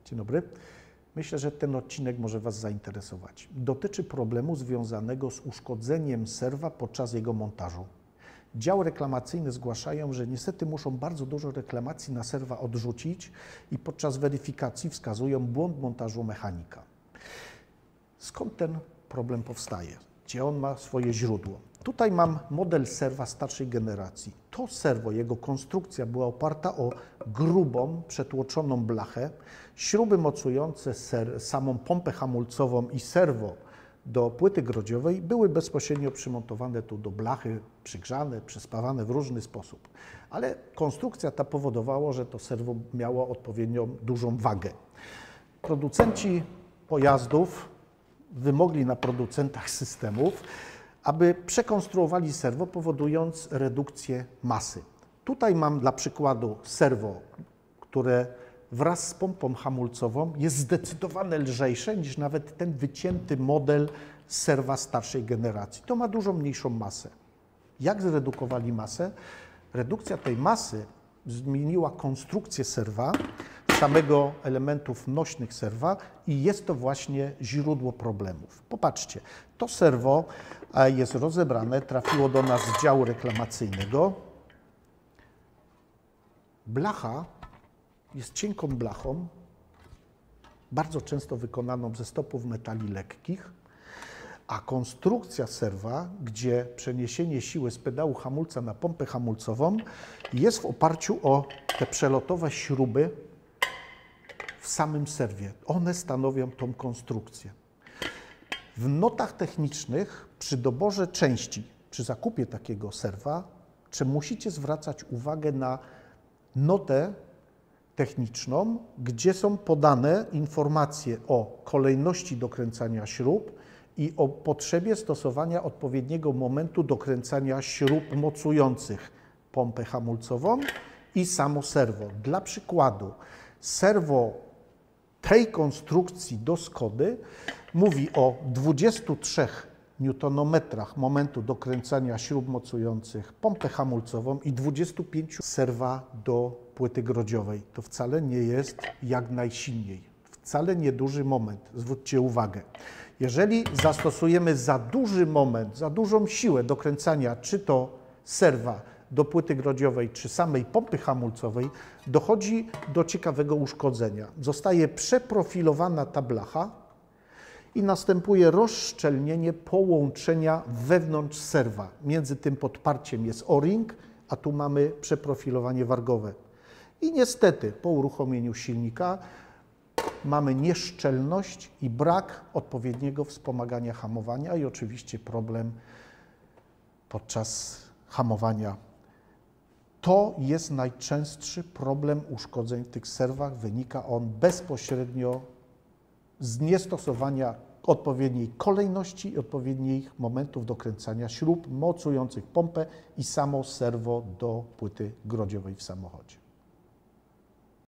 Dzień dobry. Myślę, że ten odcinek może Was zainteresować. Dotyczy problemu związanego z uszkodzeniem serwa podczas jego montażu. Dział reklamacyjny zgłaszają, że niestety muszą bardzo dużo reklamacji na serwa odrzucić i podczas weryfikacji wskazują błąd montażu mechanika. Skąd ten problem powstaje? Gdzie on ma swoje źródło? Tutaj mam model serwa starszej generacji. To serwo, jego konstrukcja była oparta o grubą, przetłoczoną blachę. Śruby mocujące samą pompę hamulcową i serwo do płyty grodziowej były bezpośrednio przymontowane tu do blachy, przygrzane, przyspawane w różny sposób. Ale konstrukcja ta powodowała, że to serwo miało odpowiednio dużą wagę. Producenci pojazdów wymogli na producentach systemów, aby przekonstruowali serwo, powodując redukcję masy. Tutaj mam dla przykładu serwo, które wraz z pompą hamulcową jest zdecydowanie lżejsze niż nawet ten wycięty model serwa starszej generacji. To ma dużo mniejszą masę. Jak zredukowali masę? Redukcja tej masy zmieniła konstrukcję serwa, samego elementów nośnych serwa i jest to właśnie źródło problemów. Popatrzcie, to serwo jest rozebrane, trafiło do nas z działu reklamacyjnego. Blacha jest cienką blachą, bardzo często wykonaną ze stopów metali lekkich, a konstrukcja serwa, gdzie przeniesienie siły z pedału hamulca na pompę hamulcową jest w oparciu o te przelotowe śruby w samym serwie. One stanowią tą konstrukcję. W notach technicznych przy doborze części, przy zakupie takiego serwa, musicie zwracać uwagę na notę techniczną, gdzie są podane informacje o kolejności dokręcania śrub i o potrzebie stosowania odpowiedniego momentu dokręcania śrub mocujących pompę hamulcową i samo serwo. Dla przykładu, serwo tej konstrukcji do Skody mówi o 23 Nm momentu dokręcania śrub mocujących pompę hamulcową i 25 serwa do płyty grodziowej. To wcale nie jest jak najsilniej. Wcale nieduży moment. Zwróćcie uwagę. Jeżeli zastosujemy za duży moment, za dużą siłę dokręcania czy to serwa do płyty grodziowej, czy samej pompy hamulcowej, dochodzi do ciekawego uszkodzenia. Zostaje przeprofilowana ta blacha i następuje rozszczelnienie połączenia wewnątrz serwa. Między tym podparciem jest o-ring, a tu mamy przeprofilowanie wargowe. I niestety po uruchomieniu silnika mamy nieszczelność i brak odpowiedniego wspomagania hamowania i oczywiście problem podczas hamowania. To jest najczęstszy problem uszkodzeń w tych serwach. Wynika on bezpośrednio z niestosowania odpowiedniej kolejności i odpowiednich momentów dokręcania śrub mocujących pompę i samo serwo do płyty grodziowej w samochodzie.